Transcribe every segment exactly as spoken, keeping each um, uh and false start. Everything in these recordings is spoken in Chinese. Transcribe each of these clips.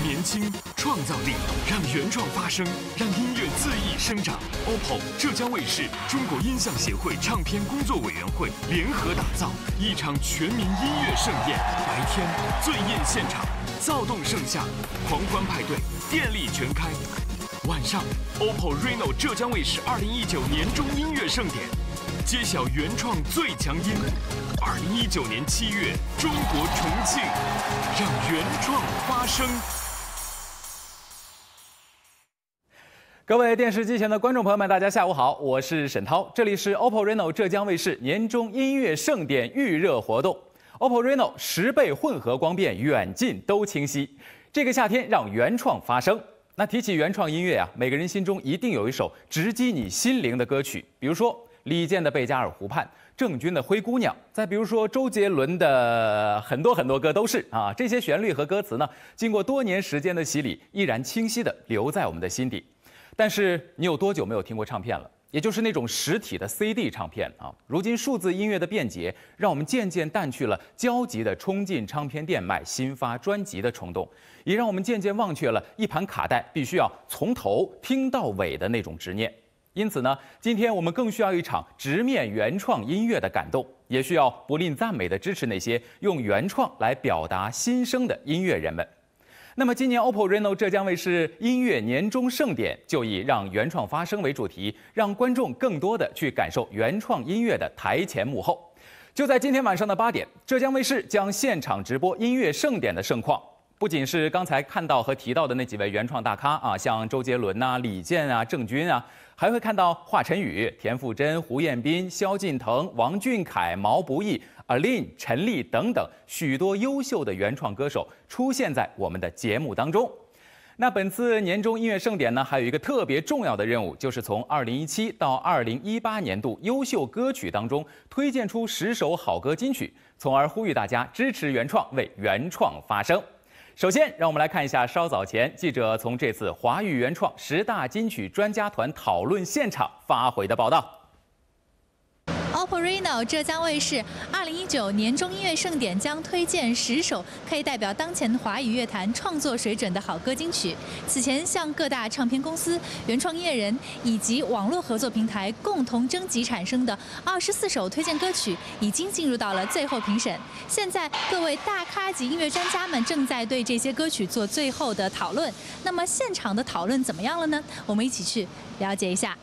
年轻，创造力，让原创发声，让音乐恣意生长。O P P O、浙江卫视、中国音像协会唱片工作委员会联合打造一场全民音乐盛宴。白天醉宴现场，躁动盛夏，狂欢派对，电力全开。晚上 ，O P P O Reno 浙江卫视二零一九年中音乐盛典，揭晓原创最强音。二零一九年七月，中国重庆，让原创发声。 各位电视机前的观众朋友们，大家下午好，我是沈涛，这里是 O P P O Reno 浙江卫视年中音乐盛典预热活动。O P P O Reno 十倍混合光变，远近都清晰。这个夏天，让原创发声。那提起原创音乐啊，每个人心中一定有一首直击你心灵的歌曲，比如说李健的《贝加尔湖畔》，郑钧的《灰姑娘》，再比如说周杰伦的很多很多歌都是啊。这些旋律和歌词呢，经过多年时间的洗礼，依然清晰地留在我们的心底。但是你有多久没有听过唱片了？也就是那种实体的 C D 唱片啊。如今数字音乐的便捷，让我们渐渐淡去了焦急的冲进唱片店买新发专辑的冲动，也让我们渐渐忘却了一盘卡带必须要从头听到尾的那种执念。因此呢，今天我们更需要一场直面原创音乐的感动，也需要不吝赞美地支持那些用原创来表达心声的音乐人们。那么今年 O P P O Reno 浙江卫视音乐年中盛典就以让原创发声为主题，让观众更多的去感受原创音乐的台前幕后。就在今天晚上的八点，浙江卫视将现场直播音乐盛典的盛况。不仅是刚才看到和提到的那几位原创大咖啊，像周杰伦啊、李健啊、郑钧啊，还会看到华晨宇、田馥甄、胡彦斌、萧敬腾、王俊凯、毛不易、Aline、陈粒等等许多优秀的原创歌手出现在我们的节目当中。那本次年中音乐盛典呢，还有一个特别重要的任务，就是从二零一七到二零一八年度优秀歌曲当中推荐出十首好歌金曲，从而呼吁大家支持原创，为原创发声。首先，让我们来看一下稍早前记者从这次华语原创十大金曲专家团讨论现场发回的报道。 O P P O Reno 浙江卫视二零一九年中音乐盛典将推荐十首可以代表当前华语乐坛创作水准的好歌金曲。此前向各大唱片公司、原创音乐人以及网络合作平台共同征集产生的二十四首推荐歌曲，已经进入到了最后评审。现在各位大咖级音乐专家们正在对这些歌曲做最后的讨论。那么现场的讨论怎么样了呢？我们一起去了解一下。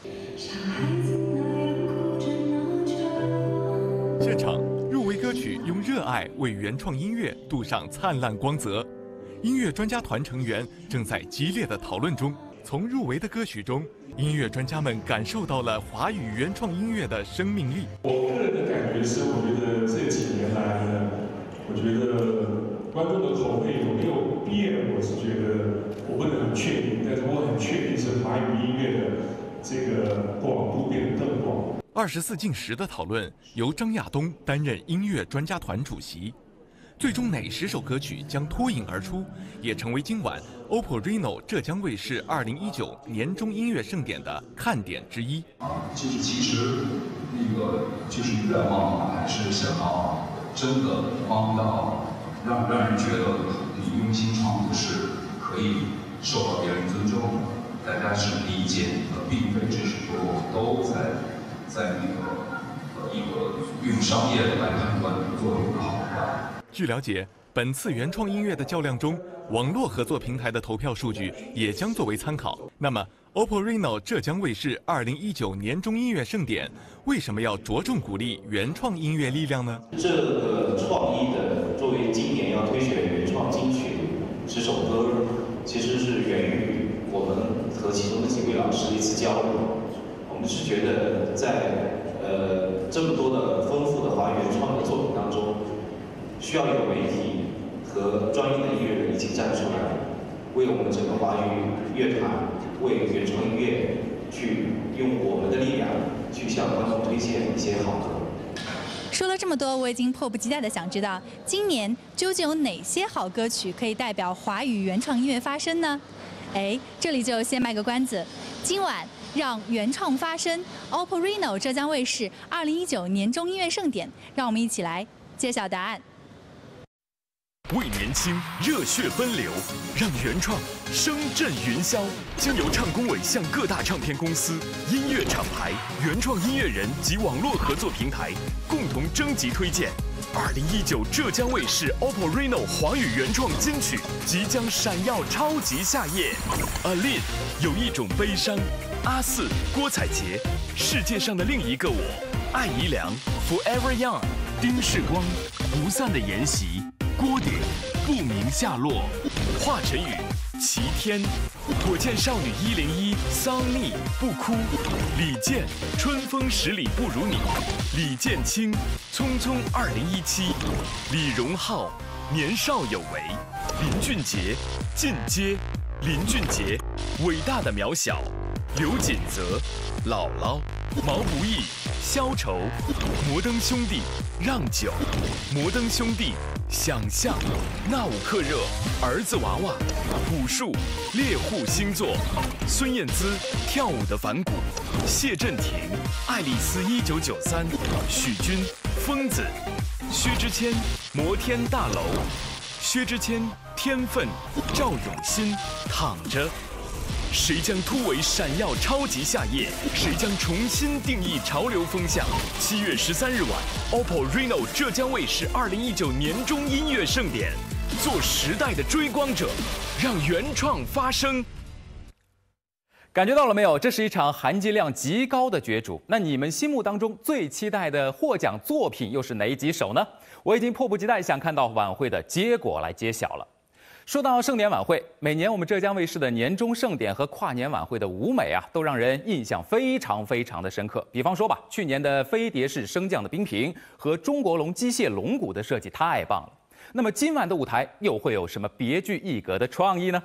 现场入围歌曲用热爱为原创音乐镀上灿烂光泽，音乐专家团成员正在激烈的讨论中。从入围的歌曲中，音乐专家们感受到了华语原创音乐的生命力。 我个人的感觉是，我觉得这几年来呢，我觉得观众的口味有没有变，我是觉得我不能很确定，但是我很确定是华语音乐的这个广度变得更广。 二十四进十的讨论由张亚东担任音乐专家团主席，最终哪十首歌曲将脱颖而出，也成为今晚 O P P O Reno 浙江卫视二零一九年中音乐盛典的看点之一。 啊，就是其实那个就是愿望还是想要真的帮到，让让人觉得你用心创作是可以受到别人尊重的，大家是理解你的，并非只是说我们都在。在那个呃一个用商业来判断作品的好坏。 据了解，本次原创音乐的较量中，网络合作平台的投票数据也将作为参考。那么 O P P O Reno 浙江卫视二零一九年中音乐盛典为什么要着重鼓励原创音乐力量呢？ 这个创意的作为今年要推选原创金曲十首歌，其实是源于我们和其中的几位老师的一次交流。我们是觉得在呃这么多的丰富的华语原创的作品当中，需要有媒体和专业的音乐人一起站出来，为我们整个华语乐坛、为原创音乐去用我们的力量去向观众推荐一些好歌。 说了这么多，我已经迫不及待地想知道，今年究竟有哪些好歌曲可以代表华语原创音乐发声呢？哎，这里就先卖个关子，今晚。让原创发声 ，O P P O Reno 浙江卫视二零一九年中音乐盛典，让我们一起来揭晓答案。 为年轻热血奔流，让原创声震云霄。经由唱工委向各大唱片公司、音乐厂牌、原创音乐人及网络合作平台共同征集推荐。二零一九浙江卫视 O P P O Reno 华语原创金曲即将闪耀超级夏夜。Aline 有一种悲伤，阿四、郭采洁，世界上的另一个我，艾怡良 Forever Young， 丁世光，不散的筵席。郭顶，不明下落；华晨宇，齐天；火箭少女一零一，桑尼，不哭；李健，春风十里不如你；李建清，匆匆二零一七；李荣浩，年少有为；林俊杰，进阶；林俊杰，伟大的渺小；刘锦泽，姥姥；毛不易，消愁；摩登兄弟，让九；摩登兄弟。想象，纳吾克热，儿子娃娃，朴树，猎户星座，孙燕姿，跳舞的反骨，谢震廷，爱丽丝一九九三，许君，疯子，薛之谦，摩天大楼，薛之谦，天分，赵永新，躺着。谁将突围闪耀超级夏夜？谁将重新定义潮流风向？七月十三日晚 ，O P P O Reno 浙江卫视二零一九年中音乐盛典，做时代的追光者，让原创发声。 感觉到了没有？这是一场含金量极高的角逐。那你们心目当中最期待的获奖作品又是哪几首呢？我已经迫不及待想看到晚会的结果来揭晓了。说到盛典晚会，每年我们浙江卫视的年终盛典和跨年晚会的舞美啊，都让人印象非常非常的深刻。比方说吧，去年的飞碟式升降的冰屏和中国龙机械龙骨的设计太棒了。那么今晚的舞台又会有什么别具一格的创意呢？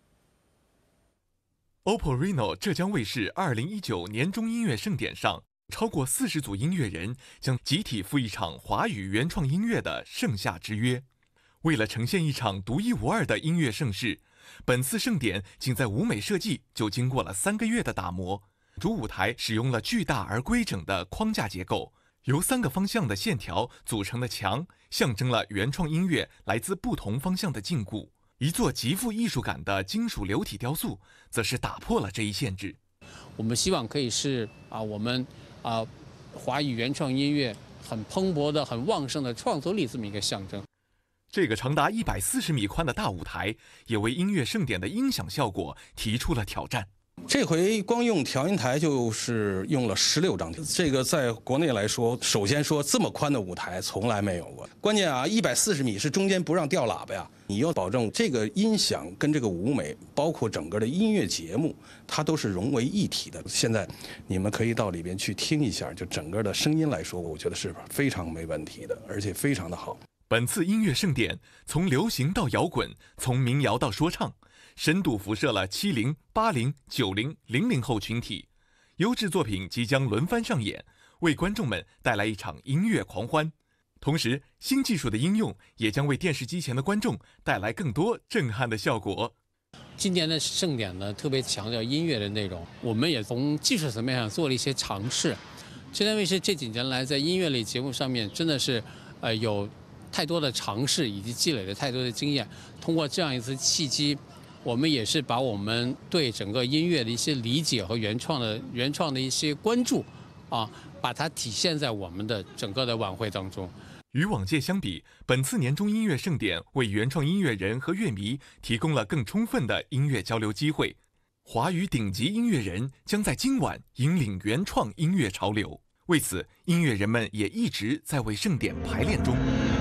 O P P O Reno 浙江卫视二零一九年中音乐盛典上，超过四十组音乐人将集体赴一场华语原创音乐的盛夏之约。为了呈现一场独一无二的音乐盛事，本次盛典仅在舞美设计就经过了三个月的打磨。主舞台使用了巨大而规整的框架结构，由三个方向的线条组成的墙，象征了原创音乐来自不同方向的禁锢。一座极富艺术感的金属流体雕塑，则是打破了这一限制。 我们希望可以是啊，我们啊华语原创音乐很蓬勃的、很旺盛的创作力这么一个象征。 这个长达一百四十米宽的大舞台，也为音乐盛典的音响效果提出了挑战。 这回光用调音台就是用了十六张，这个在国内来说，首先说这么宽的舞台从来没有过。关键啊，一百四十米是中间不让掉喇叭呀，你要保证这个音响跟这个舞美，包括整个的音乐节目，它都是融为一体的。现在你们可以到里边去听一下，就整个的声音来说，我觉得是非常没问题的，而且非常的好。 本次音乐盛典从流行到摇滚，从民谣到说唱，深度辐射了七零、八零、九零、零零后群体，优质作品即将轮番上演，为观众们带来一场音乐狂欢。同时，新技术的应用也将为电视机前的观众带来更多震撼的效果。 今年的盛典呢，特别强调音乐的内容，我们也从技术层面上做了一些尝试。浙江卫视这几年来在音乐类节目上面真的是，呃，有太多的尝试以及积累了太多的经验。通过这样一次契机，我们也是把我们对整个音乐的一些理解和原创的原创的一些关注，啊，把它体现在我们的整个的晚会当中。 与往届相比，本次年终音乐盛典为原创音乐人和乐迷提供了更充分的音乐交流机会。华语顶级音乐人将在今晚引领原创音乐潮流。为此，音乐人们也一直在为盛典排练中。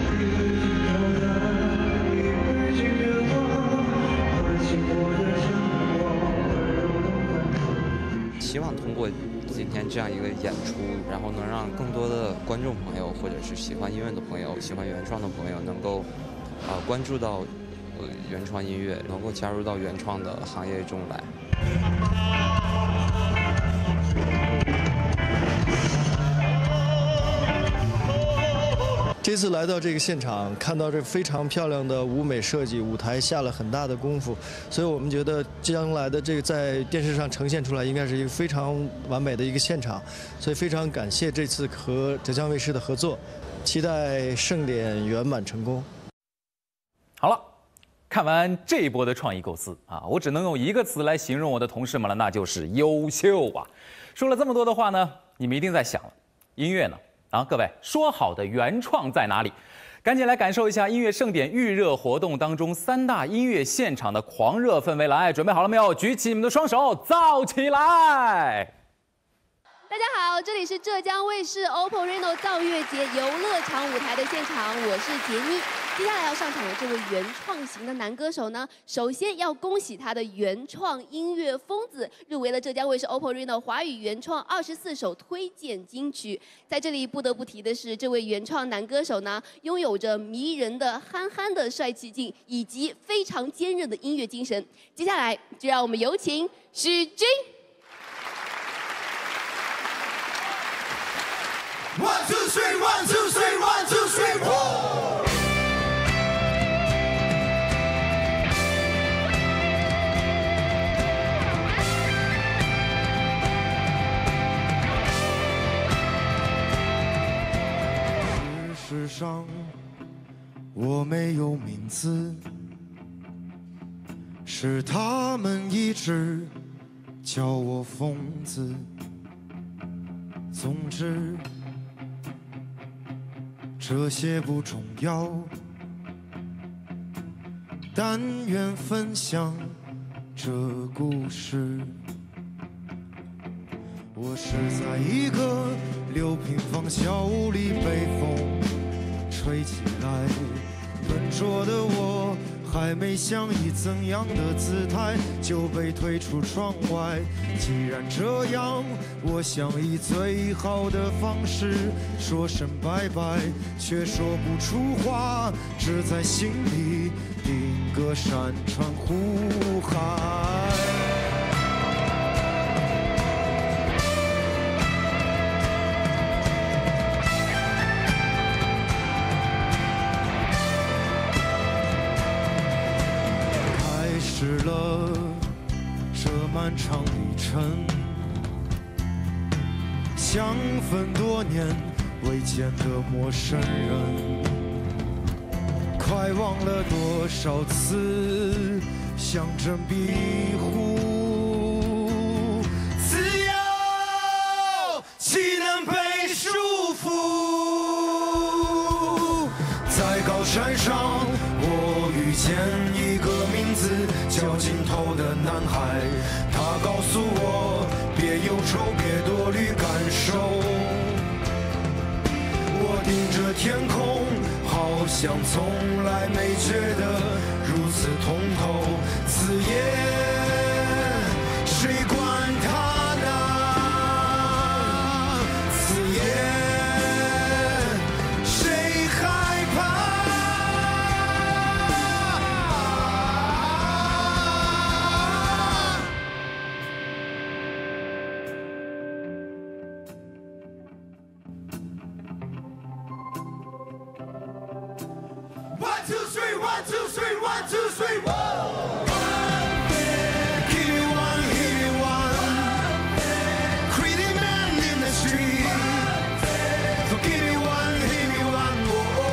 希望通过今天这样一个演出，然后能让更多的观众朋友，或者是喜欢音乐的朋友、喜欢原创的朋友，能够啊、呃、关注到呃原创音乐，能够加入到原创的行业中来。 这次来到这个现场，看到这非常漂亮的舞美设计，舞台下了很大的功夫，所以我们觉得将来的这个在电视上呈现出来，应该是一个非常完美的一个现场。所以非常感谢这次和浙江卫视的合作，期待盛典圆满成功。 好了，看完这一波的创意构思啊，我只能用一个词来形容我的同事们了，那就是优秀啊！说了这么多的话呢，你们一定在想了，音乐呢？啊，各位，说好的原创在哪里？赶紧来感受一下音乐盛典预热活动当中三大音乐现场的狂热氛围来！准备好了没有？举起你们的双手，造起来！ 大家好，这里是浙江卫视 O P P O Reno 造乐节游乐场舞台的现场，我是杰妮。接下来要上场的这位原创型的男歌手呢，首先要恭喜他的原创音乐《疯子》入围了浙江卫视 O P P O Reno 华语原创二十四首推荐金曲。在这里不得不提的是，这位原创男歌手呢，拥有着迷人的憨憨的帅气劲，以及非常坚韧的音乐精神。接下来就让我们有请许君。 One two three, one two three, one two three, four. 事实上，我没有名字，是他们一直叫我疯子。总之。这些不重要，但愿分享这故事。我是在一个六平方小屋里被风吹起来，笨拙的我还没想以怎样的姿态就被推出窗外。既然这样，我想以最好的方式说声拜拜，却说不出话，只在心里定格山川湖海。开始了这漫长旅程，相分多年未见的陌生人，快忘了多少次相争庇护，自由岂能被束缚？在高山上，我遇见一个名字叫尽头的男孩，他告诉我别忧愁，别多虑感受。我盯着天空，好像从来没觉得如此通透。字眼，谁管他呢？字眼，谁害怕？One two three, one two three, one two three, whoa! Give me one, give me one. Greedy man in the street. So give me one, give me one, whoa.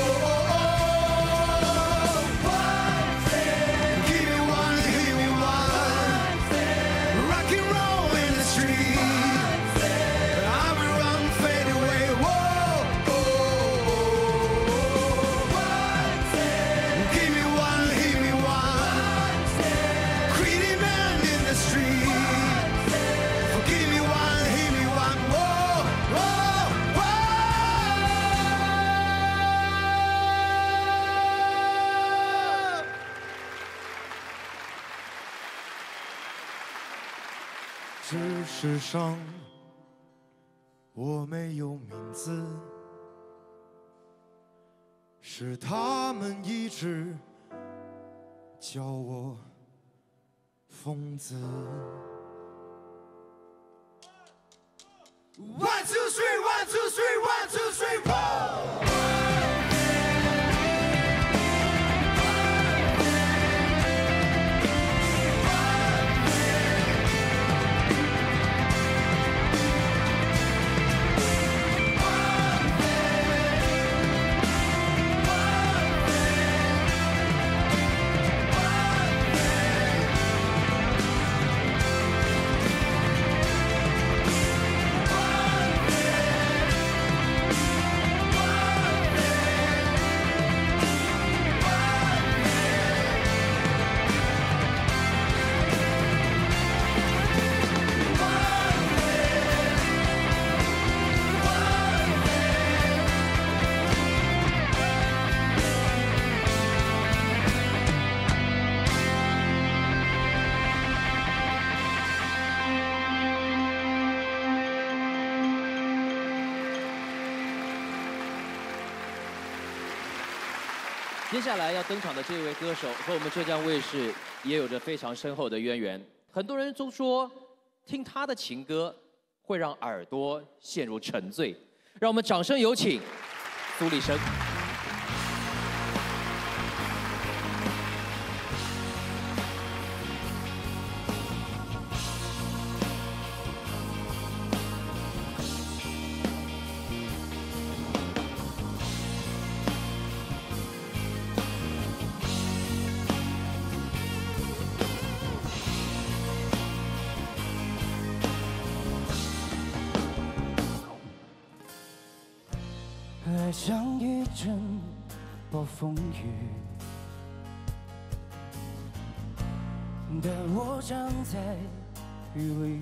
Give me one, give me one. Rock and roll in the street. I will run, fade away, whoa. Give me one, give me one. Greedy man in the street. Give me one, give me one. Whoa, whoa, whoa. 事实上，我没有名字。是他们一直叫我疯子。One two three, one two three, one two three, four. ，One 接下来要登场的这位歌手和我们浙江卫视也有着非常深厚的渊源。很多人都说，听他的情歌会让耳朵陷入沉醉。让我们掌声有请苏丽生。 爱像一阵暴风雨，但我站在雨里，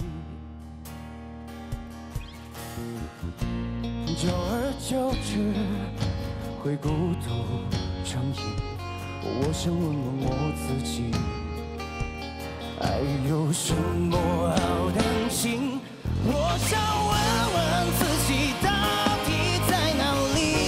久而久之会孤独成瘾。我想问问我自己，爱有什么好担心？我想问问自己，到底在哪里？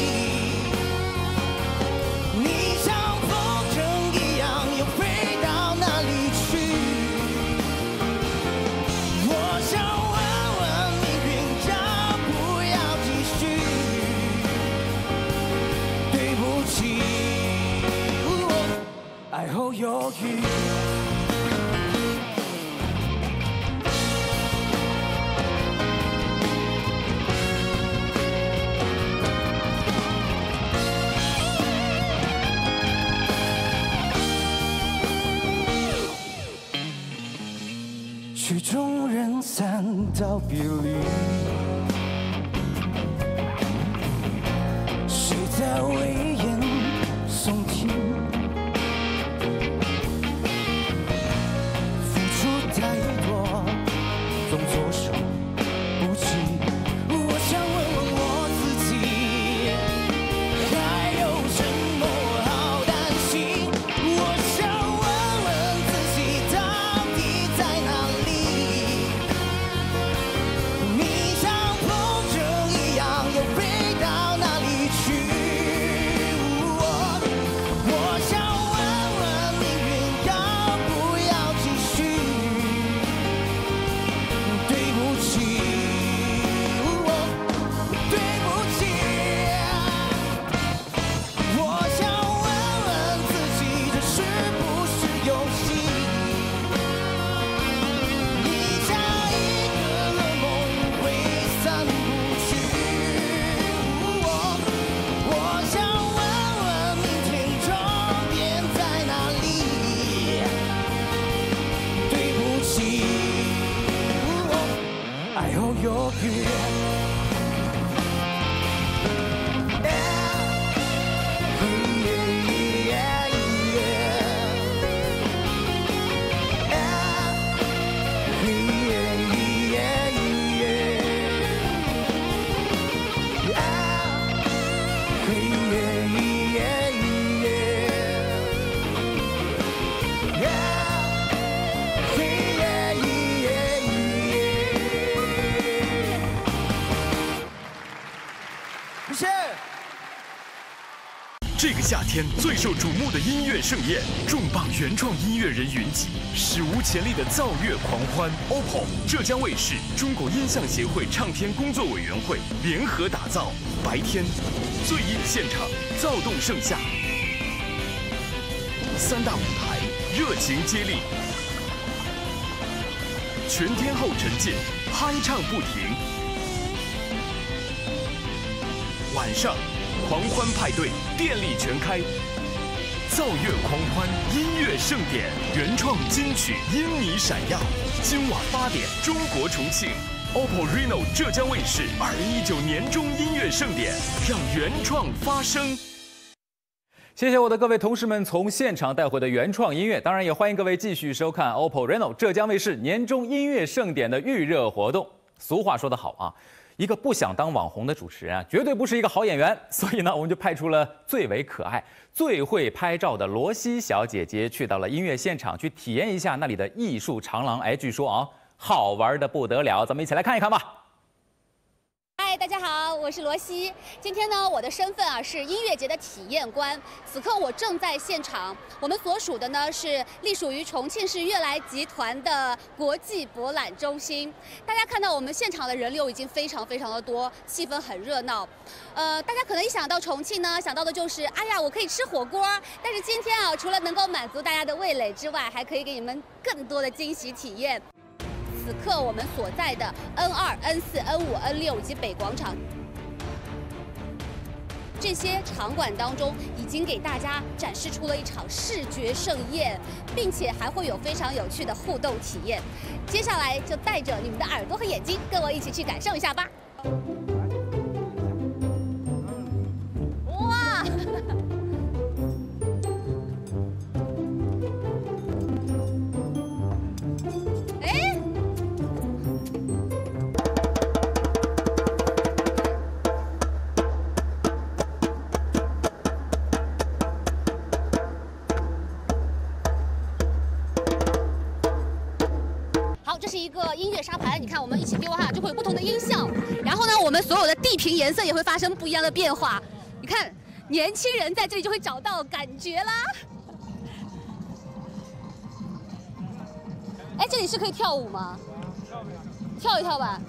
爱后犹豫，曲终人散到别离，谁在危言耸听？ 太多，总措手不及。我想问问我自己，还有什么好担心？我想问问自己，到底在哪里？你像风筝一样，又飞到哪里去？我我想问问命运，要不要继续？ 爱后犹豫。 这个夏天最受瞩目的音乐盛宴，重磅原创音乐人云集，史无前例的造乐狂欢 ，O P P O、浙江卫视、中国音像协会唱片工作委员会联合打造。白天，醉饮现场，躁动盛夏，三大舞台热情接力，全天候沉浸，嗨唱不停。晚上。 狂欢派对，电力全开，造乐狂欢音乐盛典，原创金曲因你闪耀。今晚八点，中国重庆 O P P O Reno 浙江卫视二零一九年中音乐盛典，让原创发声。 谢谢我的各位同事们从现场带回的原创音乐，当然也欢迎各位继续收看 O P P O Reno 浙江卫视年中音乐盛典的预热活动。俗话说得好啊。 一个不想当网红的主持人啊，绝对不是一个好演员。所以呢，我们就派出了最为可爱、最会拍照的罗西小姐姐，去到了音乐现场，去体验一下那里的艺术长廊。哎，据说啊，好玩的不得了，咱们一起来看一看吧。 嗨，大家好， 我是罗西。今天呢，我的身份啊是音乐节的体验官。此刻我正在现场，我们所属的呢是隶属于重庆市悦来集团的国际博览中心。大家看到我们现场的人流已经非常非常的多，气氛很热闹。呃，大家可能一想到重庆呢，想到的就是哎呀，我可以吃火锅。但是今天啊，除了能够满足大家的味蕾之外，还可以给你们更多的惊喜体验。此刻我们所在的 N 二、N 四、N 五、N 六以及北广场，这些场馆当中已经给大家展示出了一场视觉盛宴，并且还会有非常有趣的互动体验。接下来就带着你们的耳朵和眼睛，跟我一起去感受一下吧。哇！这是一个音乐沙盘，你看我们一起丢哈，就会有不同的音效。然后呢，我们所有的地屏颜色也会发生不一样的变化。你看，年轻人在这里就会找到感觉啦。哎，这里是可以跳舞吗？跳一跳吧。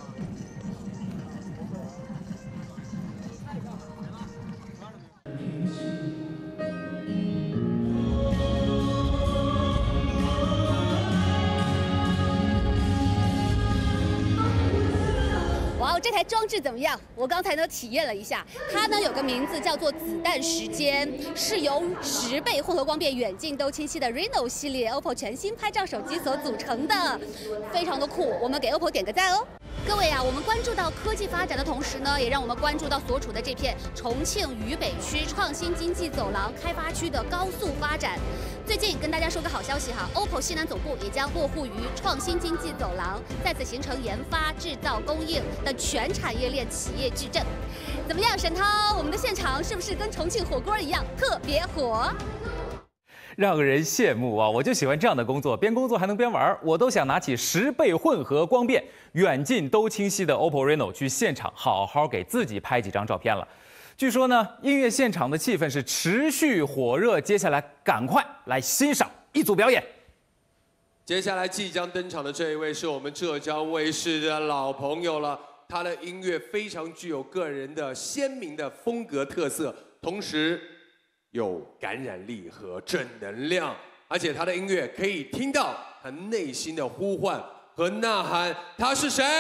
哇，这台装置怎么样？我刚才呢体验了一下，它呢有个名字叫做子弹时间，是由十倍混合光变、远近都清晰的 Reno 系列 O P P O 全新拍照手机所组成的，非常的酷。我们给 O P P O 点个赞哦。各位啊，我们关注到科技发展的同时呢，也让我们关注到所处的这片重庆渝北区创新经济走廊开发区的高速发展。最近跟大家说个好消息哈 ，O P P O 西南总部也将落户于创新经济走廊，在此形成研发、制造、供应的全产业链企业矩阵。怎么样，沈涛？我们的现场是不是跟重庆火锅一样特别火？ 让人羡慕啊！我就喜欢这样的工作，边工作还能边玩，我都想拿起十倍混合光变、远近都清晰的 O P P O Reno 去现场好好给自己拍几张照片了。据说呢，音乐现场的气氛是持续火热，接下来赶快来欣赏一组表演。 接下来即将登场的这一位是我们浙江卫视的老朋友了，他的音乐非常具有个人的鲜明的风格特色，同时有感染力和正能量，而且他的音乐可以听到他内心的呼唤和呐喊。他是谁？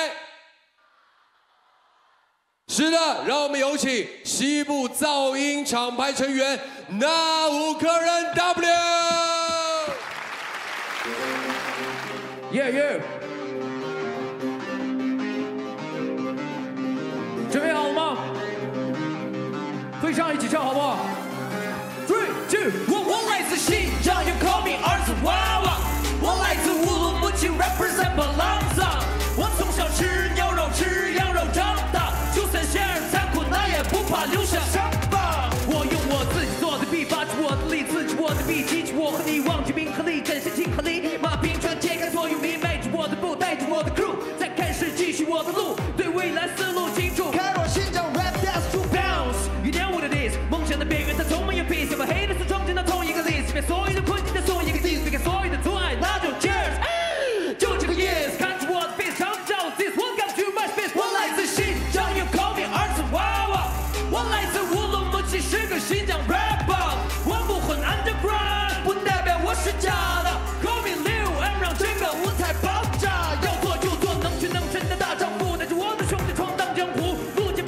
是的，让我们有请西部噪音厂牌成员那五个人 W。 耶耶，准备好了吗？会唱一起唱好不好？Three, two, one。我来自新疆，也 call me 儿子娃娃。我来自乌鲁木齐 ，represent 巴郎萨。我从小吃牛肉，吃羊肉长大，就算现实残酷，那也不怕留下伤疤。我用我自己做的笔，发出我的力，自己我的笔，激起我和你忘记冰和力，真心亲和力，马平川揭开所有谜，迈着我的步，带着我的 crew， 再开始继续我的路，对未来思路清楚。开罗新疆 rap that's to bounce， you know what it is， 梦想的边缘它充满有 peace， 要把黑的是装进到同一个 list， 别所有的困境再送一个 diss， 别给所有的阻碍那就 cheers， 就这个 yes， 看着我的 face， 唱着我 this， welcome to my space。我来自新疆 ，you call me 儿子娃娃。我来自乌鲁木齐，是个新疆 rapper。我不混 underground， 不代表我是假的。Call me Liu M， 让整个舞台爆炸。要做就做，能屈能伸的大丈夫，带着我的兄弟闯荡江湖。路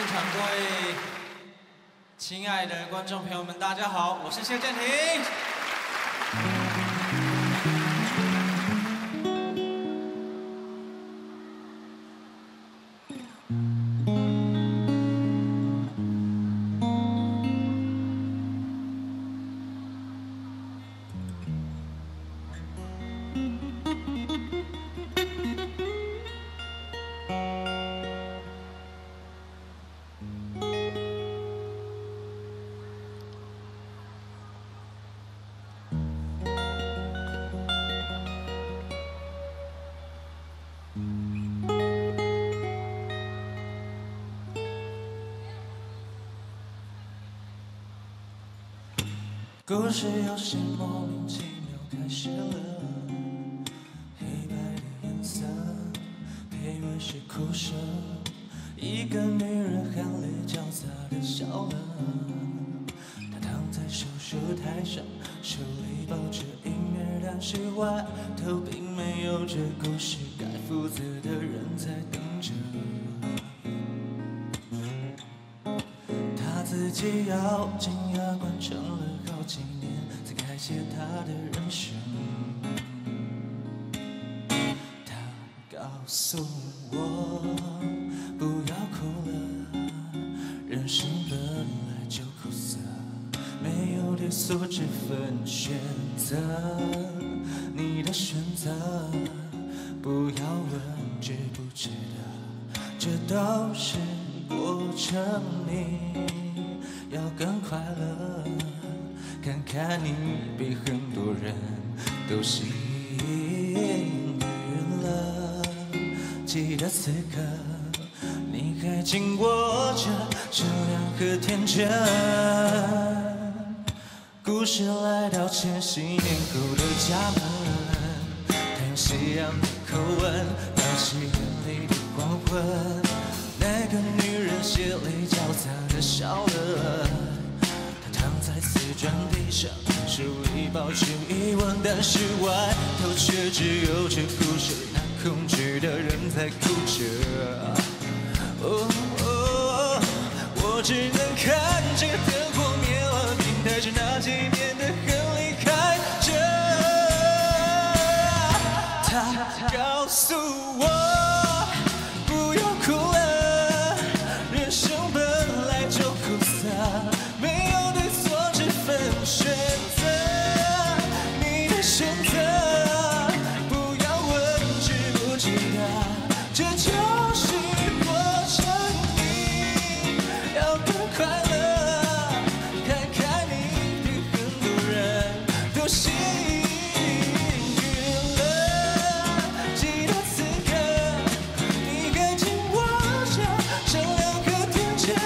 场各位亲爱的观众朋友们，大家好，我是谢震廷。故事有些莫名其妙开始了，黑白的颜色，配乐是哭声，一个女人含泪交杂的笑了。她躺在手术台上，手里抱着音乐，但是外头并没有这故事该负责的人在等着。她自己咬紧牙关撑了好几年，才开启她的人生。她告诉我不要哭了，人生本来就苦涩，没有对错只分选择。你的选择不要问值不值得，这都是过程，你要更快乐。看看你比很多人都幸运了，记得此刻你还紧握着善良和天真。故事来到千禧年后的家门，太阳夕阳的口吻，到夕阳里的黄昏，那个女人血泪交杂的笑了。躺在瓷砖地上，手里抱着疑问，但是外头却只有这故事里难控制的人在哭着。哦哦，我只能看着灯火灭了，并带着那几年的恨离开这。他告诉我不要哭了，人生本来就苦涩，没有对错只分选择。你的选择不要问值不值得，这就是过程，你要更快乐。看看你比很多人都幸运了，记得此刻你该紧握着善良和天真。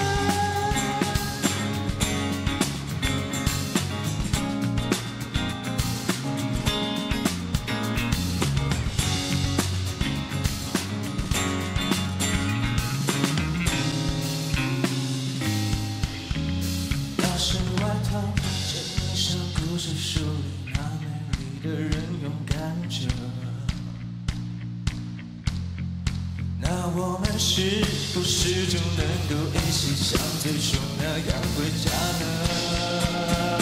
要是外头这一首故事书里那美丽的人勇敢着，那我们是不是就能够一起像最初那样回家呢？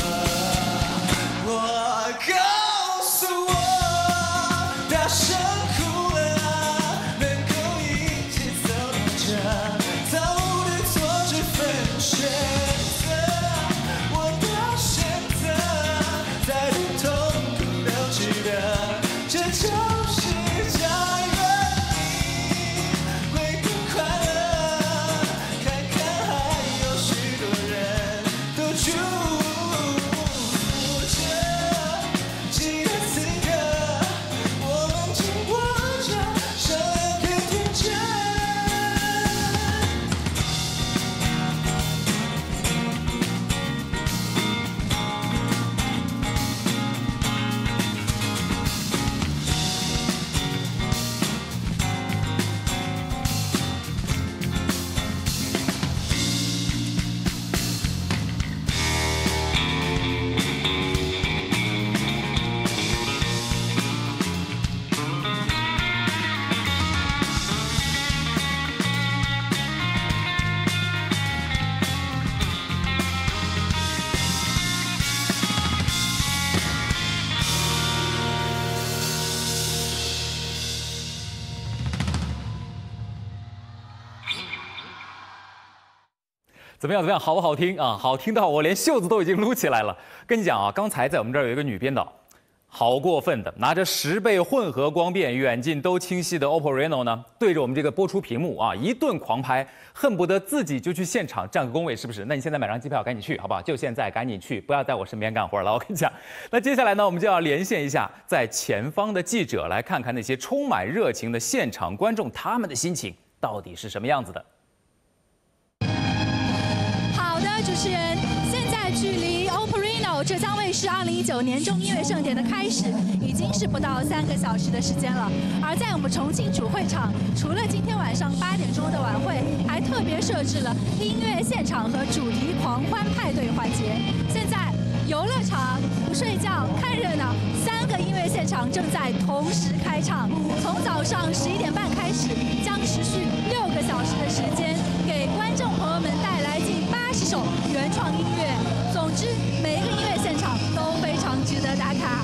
我告诉我，大声哭了，能够一起走到这，走对错只分选择。我的选择再多痛苦都值得，这就是家人，你会更快乐。看看还有许多人都住怎么样？怎么样？好不好听啊？好听到我连袖子都已经撸起来了。跟你讲啊，刚才在我们这儿有一个女编导，好过分的，拿着十倍混合光变、远近都清晰的 O P P O Reno 呢，对着我们这个播出屏幕啊，一顿狂拍，恨不得自己就去现场占个工位，是不是？那你现在买张机票，赶紧去，好不好？就现在赶紧去，不要在我身边干活了。我跟你讲，那接下来呢，我们就要连线一下在前方的记者，来看看那些充满热情的现场观众，他们的心情到底是什么样子的。 好的，主持人，现在距离 O P P O Reno 浙江卫视二零一九年中音乐盛典的开始，已经是不到三个小时的时间了。而在我们重庆主会场，除了今天晚上八点钟的晚会，还特别设置了音乐现场和主题狂欢派对环节。现在，游乐场、不睡觉、看热闹，三个音乐现场正在同时开唱，从早上十一点半开始，将持续六个小时的时间，给观众朋友们带来近八十首原创音乐。总之，每一个音乐现场都非常值得打卡。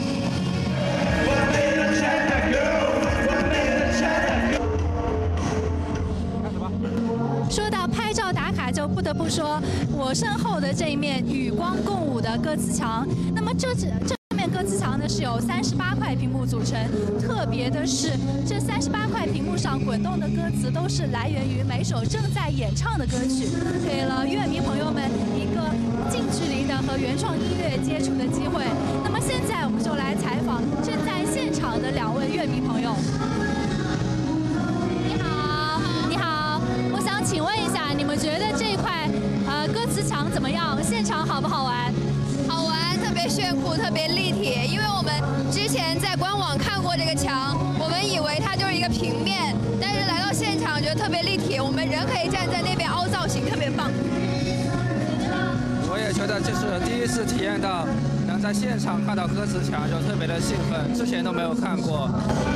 说到拍照打卡，就不得不说我身后的这一面与光共舞的歌词墙。那么这这这面歌词墙呢是由三十八块屏幕组成，特别的是这三十八块屏幕上滚动的歌词都是来源于每首正在演唱的歌曲，给了乐迷朋友们一个近距离的和原创音乐接触的机会。那么现在我们就来采访正在现场的两位乐迷朋友。你好，你好，我想请问一下，你们觉得这块呃歌词墙怎么样？现场好不好玩？ 好玩，特别炫酷，特别立体。因为我们之前在官网看过这个墙，我们以为它就是一个平面，但是来到现场觉得特别立体，我们人可以站在那边凹造型，特别棒。 我也觉得这是第一次体验到能在现场看到歌词墙，就特别的兴奋，之前都没有看过。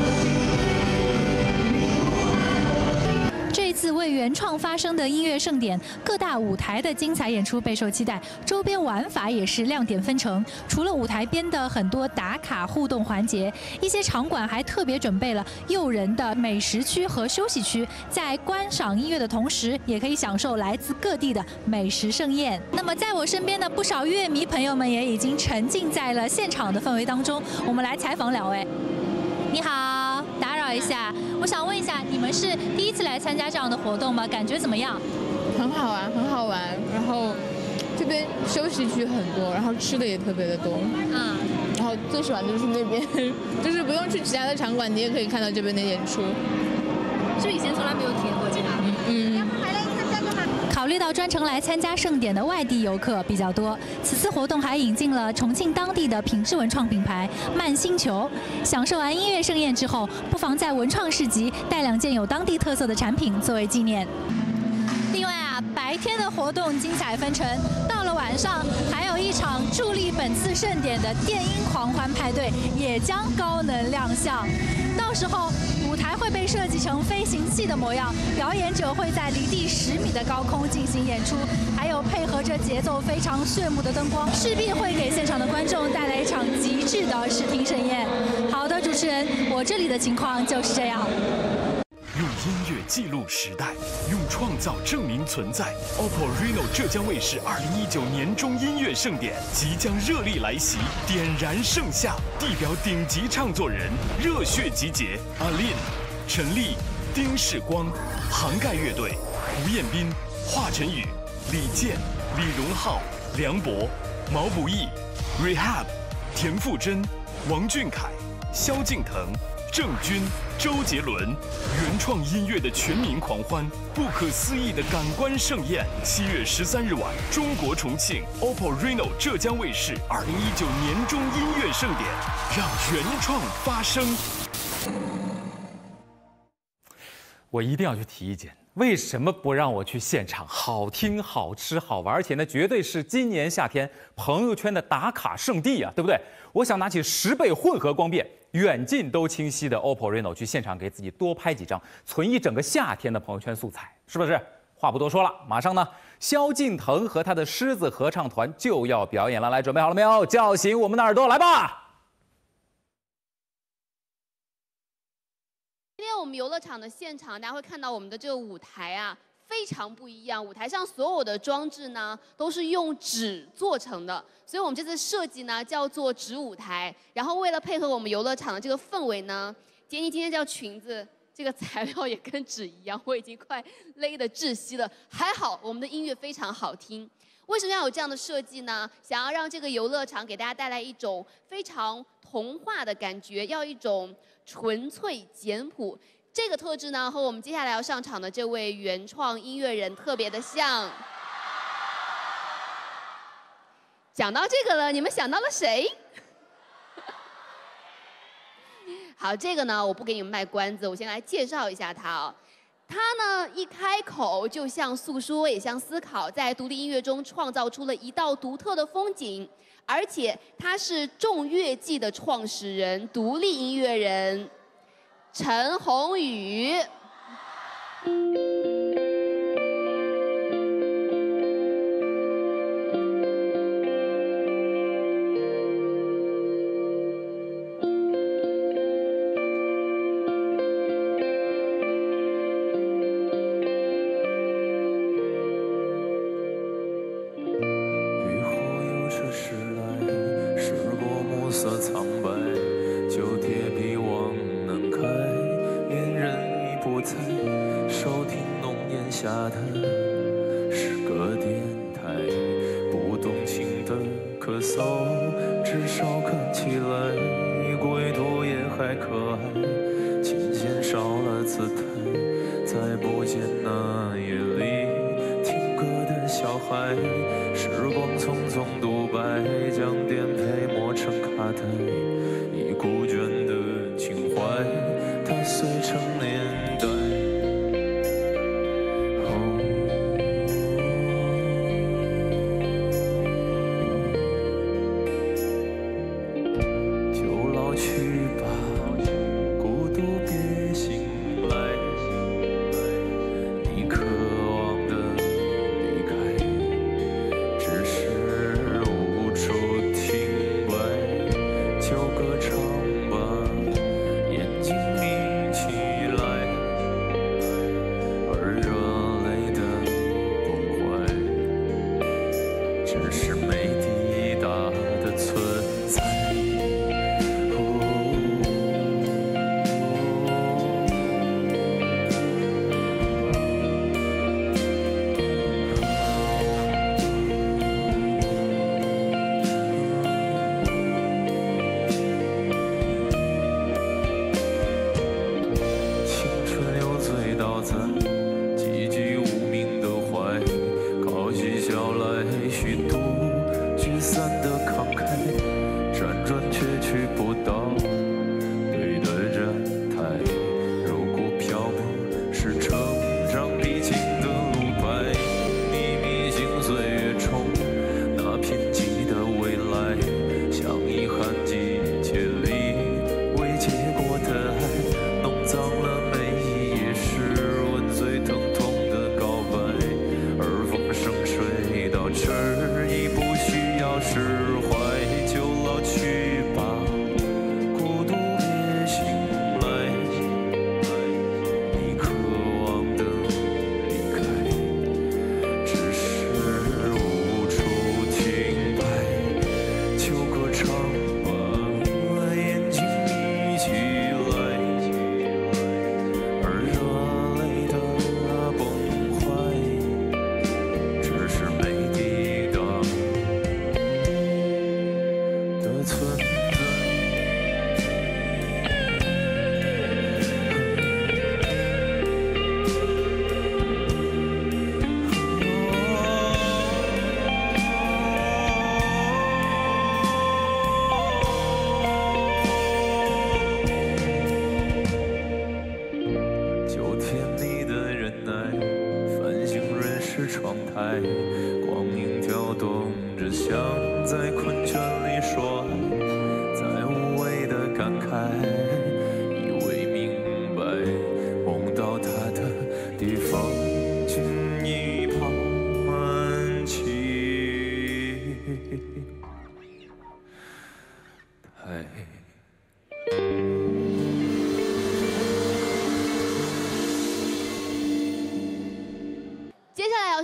这次为原创发声的音乐盛典，各大舞台的精彩演出备受期待，周边玩法也是亮点纷呈。除了舞台边的很多打卡互动环节，一些场馆还特别准备了诱人的美食区和休息区，在观赏音乐的同时，也可以享受来自各地的美食盛宴。那么，在我身边的不少乐迷朋友们也已经沉浸在了现场的氛围当中。我们来采访两位。你好，打扰一下，我想问一下，你们是第一次来参加这样的活动吗？感觉怎么样？ 很好玩，很好玩。然后这边休息区很多，然后吃的也特别的多。嗯。然后最喜欢的就是那边，就是不用去其他的场馆，你也可以看到这边的演出。 是以前从来没有体验过这个。 嗯。 考虑到专程来参加盛典的外地游客比较多，此次活动还引进了重庆当地的品质文创品牌慢星球。享受完音乐盛宴之后，不妨在文创市集带两件有当地特色的产品作为纪念。另外啊，白天的活动精彩纷呈，到了晚上还有一场助力本次盛典的电音狂欢派对也将高能亮相。到时候舞台会被设计成飞行器的模样，表演者会在离地十米的高空进行演出，还有配合着节奏非常炫目的灯光，势必会给现场的观众带来一场极致的视听盛宴。好的，主持人，我这里的情况就是这样。 用音乐记录时代，用创造证明存在。O P P O Reno 浙江卫视二零一九年中音乐盛典即将热力来袭，点燃盛夏，地表顶级唱作人热血集结，阿令、陈粒、丁世光，涵盖乐队胡彦斌、华晨宇、李健、李荣浩、梁博、毛不易、Rehab、田馥甄、王俊凯、萧敬腾、郑钧、周杰伦，原创音乐的全民狂欢，不可思议的感官盛宴。七月十三日晚，中国重庆 O P P O Reno 浙江卫视二零一九年中音乐盛典，让原创发声。 我一定要去提意见，为什么不让我去现场？好听、好吃、好玩，而且呢，绝对是今年夏天朋友圈的打卡圣地啊，对不对？我想拿起十倍混合光变、远近都清晰的 O P P O Reno 去现场给自己多拍几张，存一整个夏天的朋友圈素材，是不是？话不多说了，马上呢，萧敬腾和他的狮子合唱团就要表演了，来，准备好了没有？叫醒我们的耳朵，来吧！ 今天我们游乐场的现场，大家会看到我们的这个舞台啊， 非常不一样。舞台上所有的装置呢，都是用纸做成的，所以我们这次设计呢叫做纸舞台。然后为了配合我们游乐场的这个氛围呢，杰尼今天这条裙子这个材料也跟纸一样，我已经快勒得窒息了。还好我们的音乐非常好听。为什么要有这样的设计呢？想要让这个游乐场给大家带来一种非常童话的感觉，要一种纯粹简朴。这个特质呢，和我们接下来要上场的这位原创音乐人特别的像。讲到这个了，你们想到了谁？好，这个呢，我不给你们卖关子，我先来介绍一下他哦。他呢，一开口就像诉说，也像思考，在独立音乐中创造出了一道独特的风景。而且他是众乐季的创始人，独立音乐人陈鸿宇。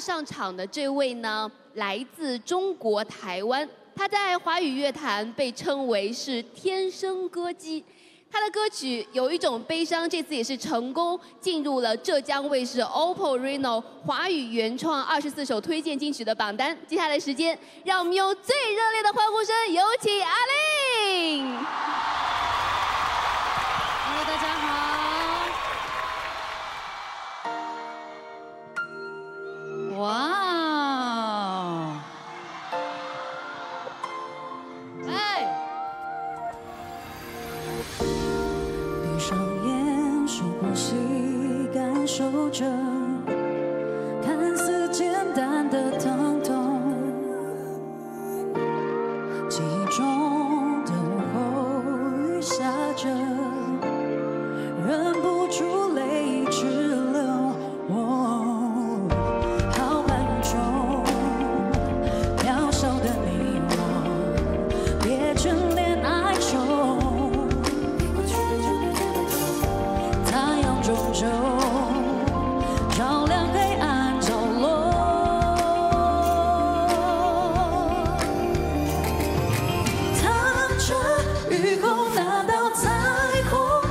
上场的这位呢，来自中国台湾，他在华语乐坛被称为是天生歌姬。他的歌曲有一种悲伤，这次也是成功进入了浙江卫视 O P P O Reno 华语原创二十四首推荐金曲的榜单。接下来时间，让我们用最热烈的欢呼声，有请阿令。 Hello， 大家好。哇！ 守着看似简单的疼痛，记忆中的午后雨下着，忍不住泪直流。哦，浩瀚宇宙，渺小的你我，别眷恋哀愁。太阳终究照亮黑暗角落，踏着雨后那道彩虹，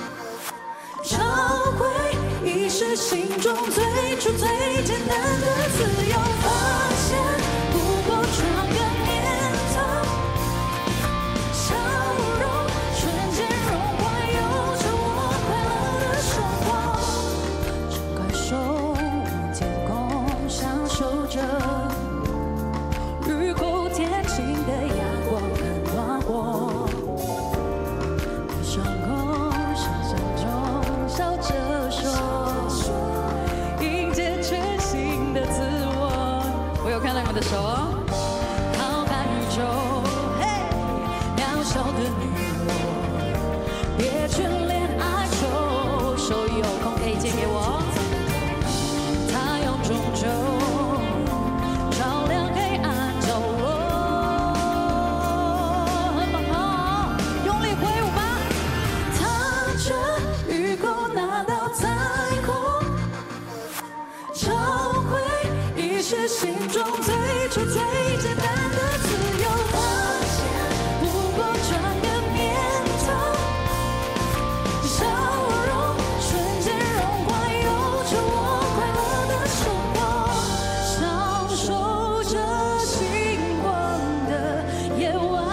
找回遗失心中最初最简单的自由。发现不过转个念头，笑容瞬间融化，有着我快乐的生活。张开手，天空享受着雨后天晴的阳光很暖和，闭上口，想象中笑着说，迎接全新的自我。我有看到你们的手哦。浩瀚宇宙，嘿，渺小的你我，别眷恋哀愁，手一有空可以借给我。太阳终究照亮黑暗角落，很棒好，用力挥舞吧。踏着雨后那道彩虹，找回遗失心中最初最简单的自由。发现不过转个念头，笑容瞬间融化，有着我快乐的生活，享受着星光的夜晚，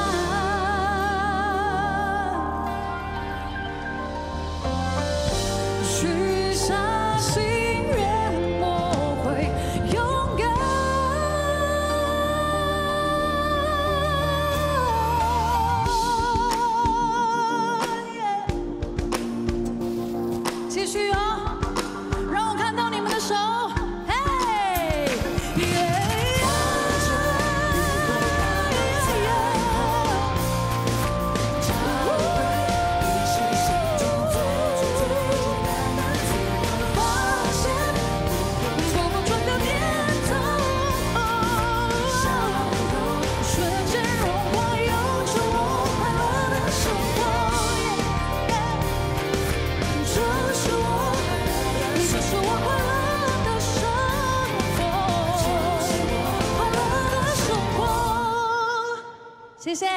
许下心愿，我会勇敢。继续哦，让我看到你们的手，嘿，耶！发现不过转个念头，瞬间融化，有着我快乐的生活。这是我，这是我快乐的生活，快乐的生活。谢谢。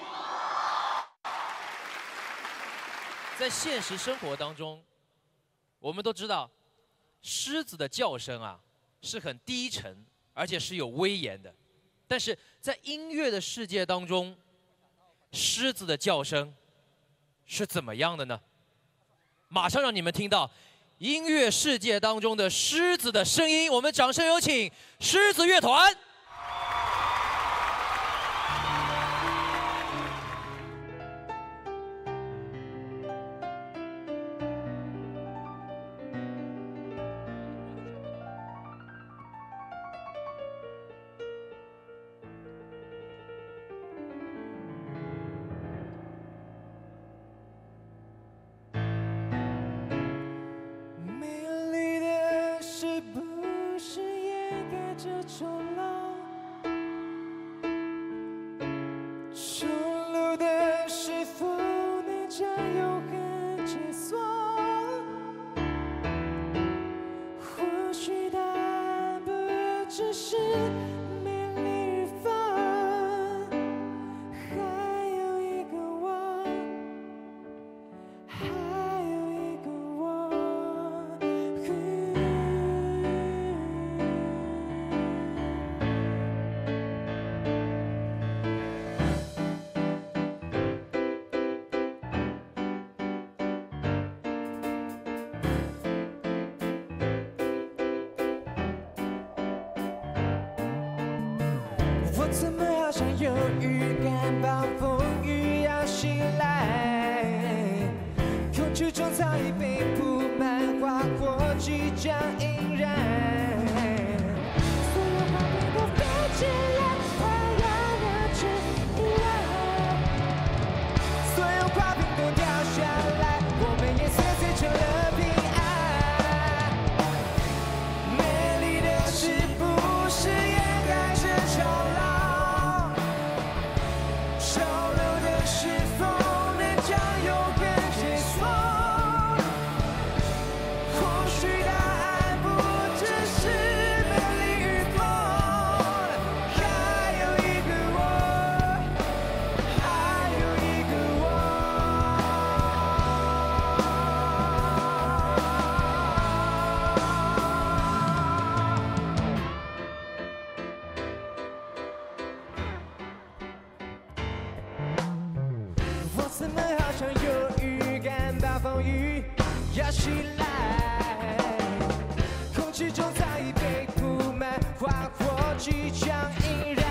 在现实生活当中，我们都知道，狮子的叫声啊是很低沉，而且是有威严的。但是在音乐的世界当中，狮子的叫声是怎么样的呢？马上让你们听到音乐世界当中的狮子的声音，我们掌声有请狮子乐团。 美丽的是不是掩盖着丑陋？ 我怎么好像有预感，暴风雨要袭来？空气中早已被铺满花火，即将引燃。所有花朵都飞起来，太阳要去依赖。所有花瓶都掉下来，我们也碎碎成了平安。美丽的是不是掩盖着潮浪？潮流的是否能将永远结束？或许答案不只是美丽与风，还有一个我，还有一个我。我怎么好像有预感，暴风雨要袭来？空气中早已被铺满花火，即将引燃。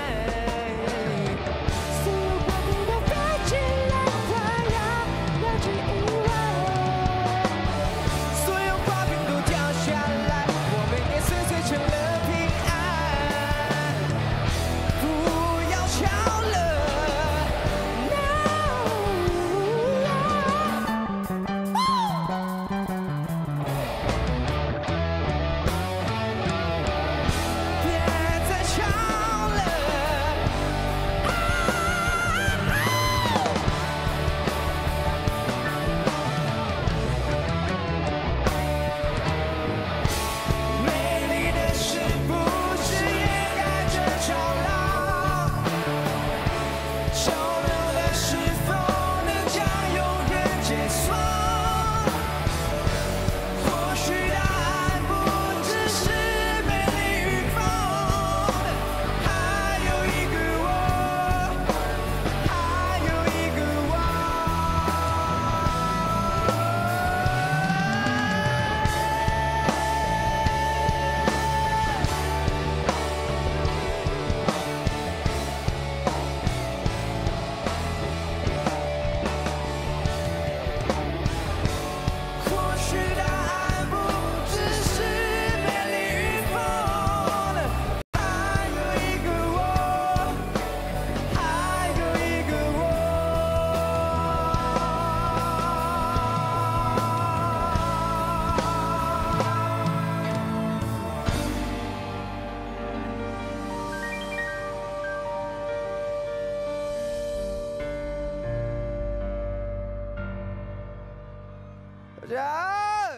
所有花瓶都飞起来，太阳要去依赖。所有花瓶都掉下来，我们也碎碎成了平安。不要吵了。别再吵了。美丽的是不是掩盖着潮浪？潮流的是否能将永远结束？或许答案不只是美丽与风，还有一个我，还有一个我。或许答案不只是美丽与风，还有一个我，还有一个我。大家好。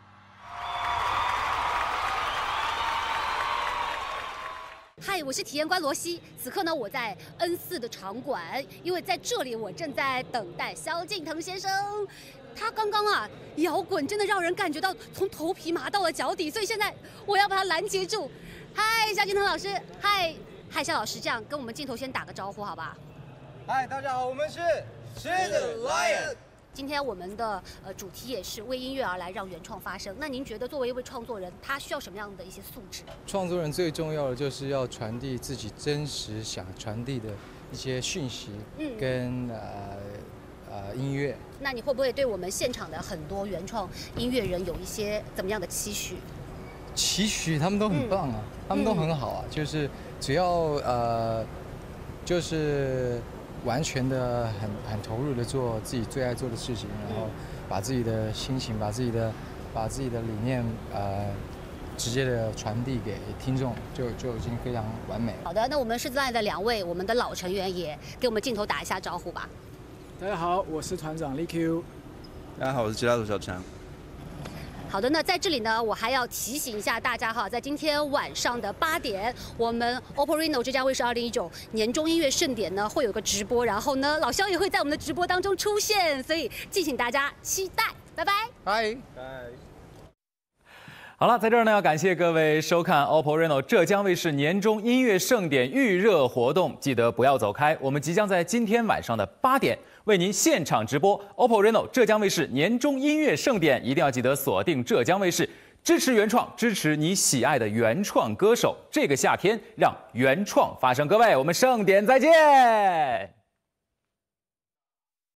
嗨，我是体验官罗西。此刻呢，我在 N 四的场馆，因为在这里我正在等待萧敬腾先生。他刚刚啊摇滚真的让人感觉到从头皮麻到了脚底，所以现在我要把他拦截住。嗨，萧敬腾老师，嗨，嗨，萧老师，这样跟我们镜头先打个招呼，好吧？ 嗨，大家好，我们是狮子 Lion。 今天我们的呃主题也是为音乐而来，让原创发声。那您觉得作为一位创作人，他需要什么样的一些素质？ 创作人最重要的就是要传递自己真实想传递的一些讯息， 嗯跟呃呃音乐。 那你会不会对我们现场的很多原创音乐人有一些怎么样的期许？ 期许他们都很棒啊，他们都很好啊，就是只要呃就是完全的很很投入的做自己最爱做的事情，然后把自己的心情、把自己的把自己的理念呃直接的传递给听众，就就已经非常完美。 好的，那我们狮子 Lion 的两位我们的老成员也给我们镜头打一下招呼吧。 大家好，我是团长 Lee Q。 大家好，我是吉他手小强。 好的，那在这里呢，我还要提醒一下大家哈，在今天晚上的八点，我们 O P P O Reno 这家卫视二零一九年终音乐盛典呢会有个直播，然后呢，老萧也会在我们的直播当中出现，所以敬请大家期待，拜拜。 拜拜。 好了，在这儿呢，要感谢各位收看 O P P O Reno 浙江卫视年终音乐盛典预热活动，记得不要走开，我们即将在今天晚上的八点为您现场直播 O P P O Reno 浙江卫视年终音乐盛典，一定要记得锁定浙江卫视。 支持原创，支持你喜爱的原创歌手。这个夏天，让原创发声。各位，我们盛典再见。